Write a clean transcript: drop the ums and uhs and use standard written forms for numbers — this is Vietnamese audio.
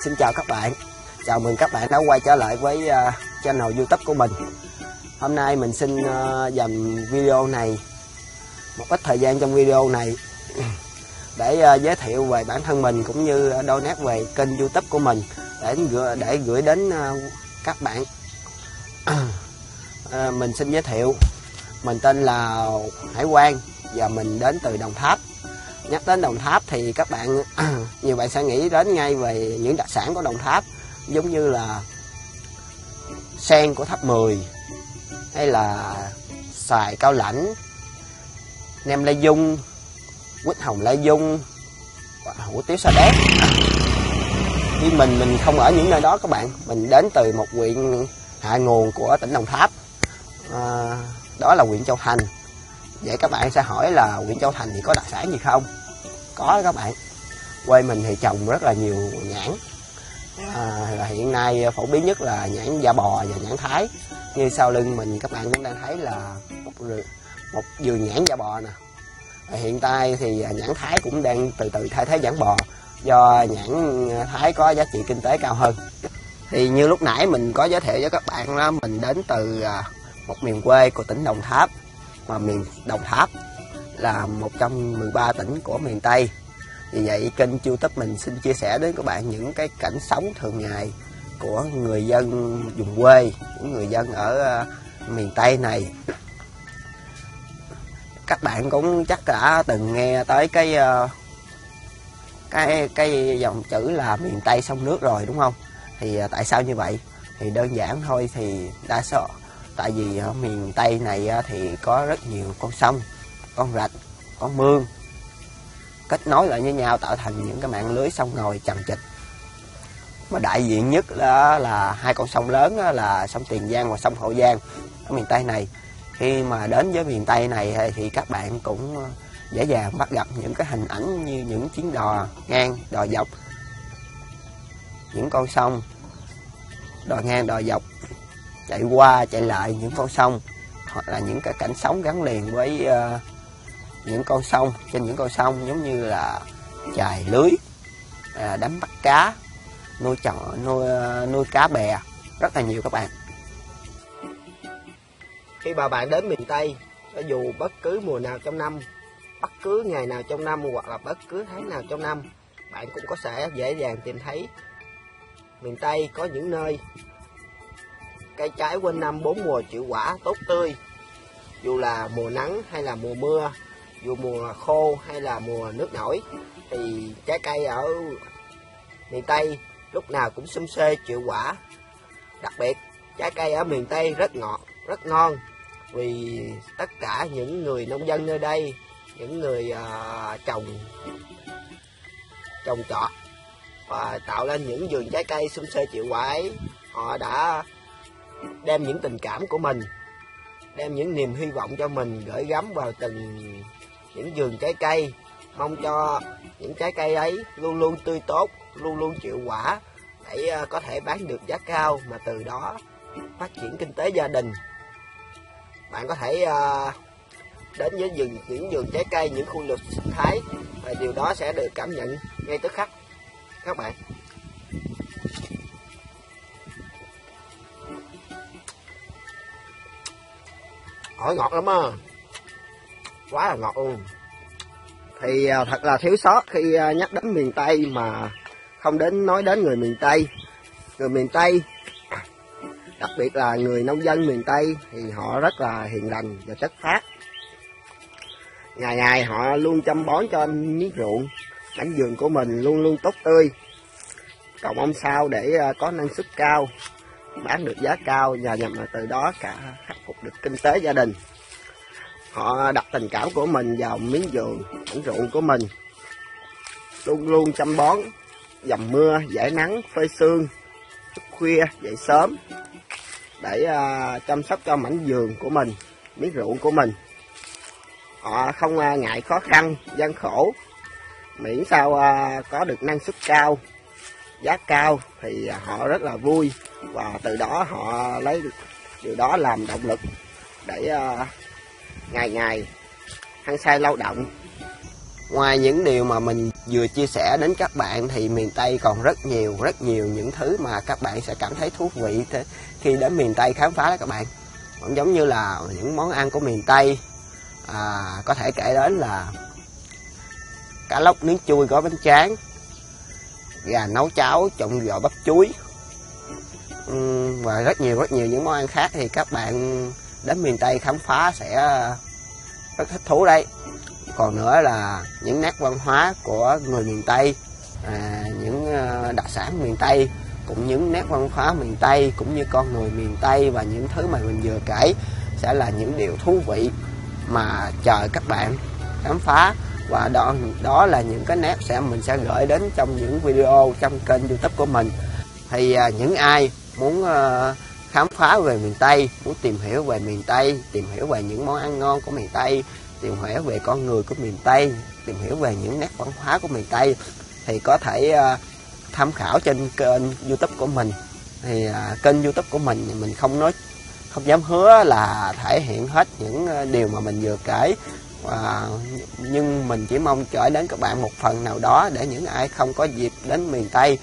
Xin chào các bạn, chào mừng các bạn đã quay trở lại với channel YouTube của mình. Hôm nay mình xin dành video này, một ít thời gian trong video này để giới thiệu về bản thân mình cũng như đôi nét về kênh YouTube của mình để gửi đến các bạn. Mình xin giới thiệu, mình tên là Hải Quang và mình đến từ Đồng Tháp. Nhắc đến Đồng Tháp thì các bạn nhiều bạn sẽ nghĩ đến ngay về những đặc sản của Đồng Tháp, giống như là sen của Tháp 10 hay là xoài Cao Lãnh, nem Lai Dung, quýt hồng Lai Dung, hủ tiếu Sa Đéc. Nhưng mình không ở những nơi đó các bạn, mình đến từ một huyện hạ nguồn của tỉnh Đồng Tháp, đó là huyện Châu Thành. Vậy các bạn sẽ hỏi là huyện Châu Thành thì có đặc sản gì không? Có các bạn, quê mình thì trồng rất là nhiều nhãn, là hiện nay phổ biến nhất là nhãn da bò và nhãn Thái. Như sau lưng mình các bạn cũng đang thấy là một vườn nhãn da bò nè. Hiện tại thì nhãn Thái cũng đang từ từ thay thế nhãn bò, do nhãn Thái có giá trị kinh tế cao hơn. Thì như lúc nãy mình có giới thiệu với các bạn là mình đến từ một miền quê của tỉnh Đồng Tháp, mà miền Đồng Tháp là một trong 13 tỉnh của miền Tây. Vì vậy kênh YouTube mình xin chia sẻ đến các bạn những cái cảnh sống thường ngày của người dân vùng quê, những người dân ở miền Tây này. Các bạn cũng chắc đã từng nghe tới cái dòng chữ là miền Tây sông nước rồi đúng không? Thì tại sao như vậy? Thì đơn giản thôi, thì đa số tại vì ở miền Tây này thì có rất nhiều con sông, con rạch, con mương kết nối lại với nhau tạo thành những cái mạng lưới sông ngòi chằng chịt. Mà đại diện nhất là hai con sông lớn là sông Tiền Giang và sông Hậu Giang ở miền Tây này. Khi mà đến với miền Tây này thì các bạn cũng dễ dàng bắt gặp những cái hình ảnh như những chuyến đò ngang đò dọc, những con sông đò ngang đò dọc chạy qua chạy lại những con sông, hoặc là những cái cảnh sống gắn liền với những con sông. Trên những con sông giống như là chài lưới, đánh bắt cá, nuôi cá bè, rất là nhiều các bạn. Khi mà bạn đến miền Tây, cho dù bất cứ mùa nào trong năm, bất cứ ngày nào trong năm, hoặc là bất cứ tháng nào trong năm, bạn cũng có thể dễ dàng tìm thấy miền Tây có những nơi cây trái quanh năm bốn mùa chịu quả tốt tươi. Dù là mùa nắng hay là mùa mưa, dù mùa khô hay là mùa nước nổi, thì trái cây ở miền Tây lúc nào cũng sum xê chịu quả. Đặc biệt trái cây ở miền Tây rất ngọt, rất ngon, vì tất cả những người nông dân nơi đây, những người trồng trọt và tạo lên những vườn trái cây sum xê chịu quả ấy, họ đã đem những tình cảm của mình, đem những niềm hy vọng cho mình gửi gắm vào từng những vườn trái cây, mong cho những trái cây ấy luôn luôn tươi tốt, luôn luôn chịu quả để có thể bán được giá cao, mà từ đó phát triển kinh tế gia đình. Bạn có thể đến với những vườn trái cây, những khu du lịch sinh thái, và điều đó sẽ được cảm nhận ngay tức khắc các bạn. Ổi ngọt lắm á, quá là ngọt luôn. Thì thật là thiếu sót khi nhắc đến miền Tây mà không nói đến người miền Tây. Người miền Tây, đặc biệt là người nông dân miền Tây, thì họ rất là hiền lành và chất phác. Ngày ngày họ luôn chăm bón cho miếng ruộng, mảnh vườn của mình luôn luôn tốt tươi, cầu mong sao để có năng suất cao, bán được giá cao, và mà từ đó khắc phục được kinh tế gia đình. Họ đặt tình cảm của mình vào miếng vườn, mảnh ruộng của mình, luôn luôn chăm bón, dầm mưa, dãi nắng, phơi sương, thức khuya, dậy sớm để chăm sóc cho mảnh vườn của mình, miếng ruộng của mình. Họ không ngại khó khăn, gian khổ, miễn sao có được năng suất cao, giá cao thì họ rất là vui, và từ đó họ lấy được điều đó làm động lực để ngày ngày hăng say lao động. Ngoài những điều mà mình vừa chia sẻ đến các bạn thì miền Tây còn rất nhiều những thứ mà các bạn sẽ cảm thấy thú vị khi đến miền Tây khám phá đó các bạn. Cũng giống như là những món ăn của miền Tây, có thể kể đến là cá lóc nướng chui gói bánh tráng, gà nấu cháo trộn giò bắp chuối, và rất nhiều những món ăn khác thì các bạn đến miền Tây khám phá sẽ rất thích thú đây. Còn nữa là những nét văn hóa của người miền Tây, những đặc sản miền Tây, cũng những nét văn hóa miền Tây, cũng như con người miền Tây, và những thứ mà mình vừa kể sẽ là những điều thú vị mà chờ các bạn khám phá. Và đó là những cái nét mình sẽ gửi đến trong những video trong kênh YouTube của mình. Thì những ai muốn khám phá về miền Tây, muốn tìm hiểu về miền Tây, tìm hiểu về những món ăn ngon của miền Tây, tìm hiểu về con người của miền Tây, tìm hiểu về những nét văn hóa của miền Tây, thì có thể tham khảo trên kênh YouTube của mình. Thì kênh YouTube của mình không dám hứa là thể hiện hết những điều mà mình vừa kể, nhưng mình chỉ mong gửi đến các bạn một phần nào đó để những ai không có dịp đến miền Tây